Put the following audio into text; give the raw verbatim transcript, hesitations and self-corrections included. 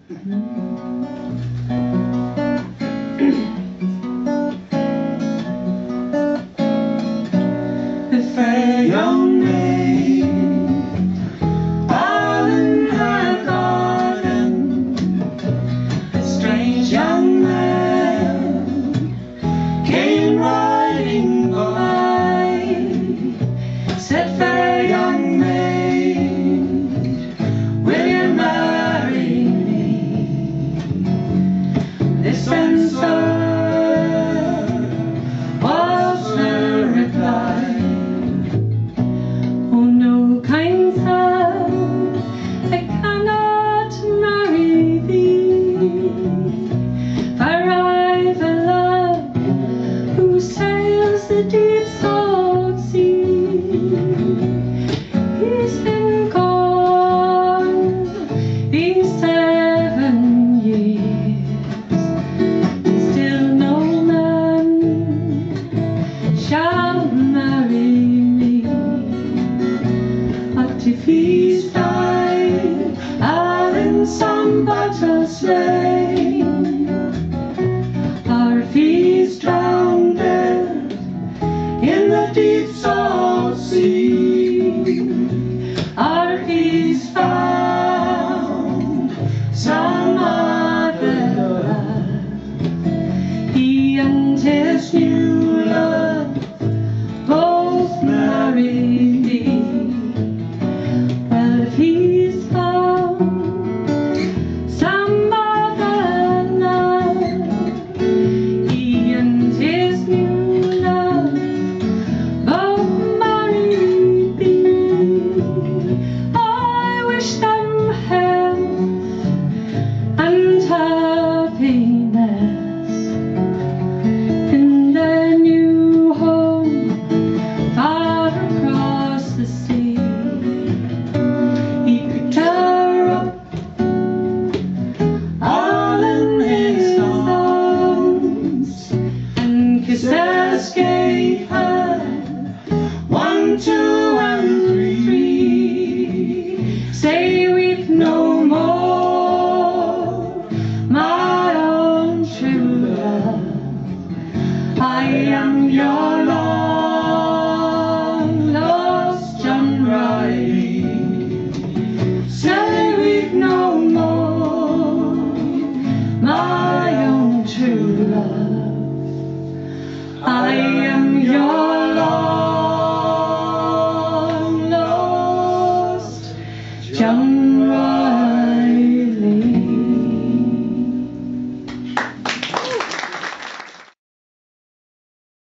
The fair young maid, all in her garden, a strange young man came riding by, said, fair young maid, will you marry me? This answer was her reply. Oh no, kind sir, I cannot marry thee, for I've a love who sails the deep salt sea. He's been gone these seven years, and still no man shall marry me. But if he's died, I'll in some battle slay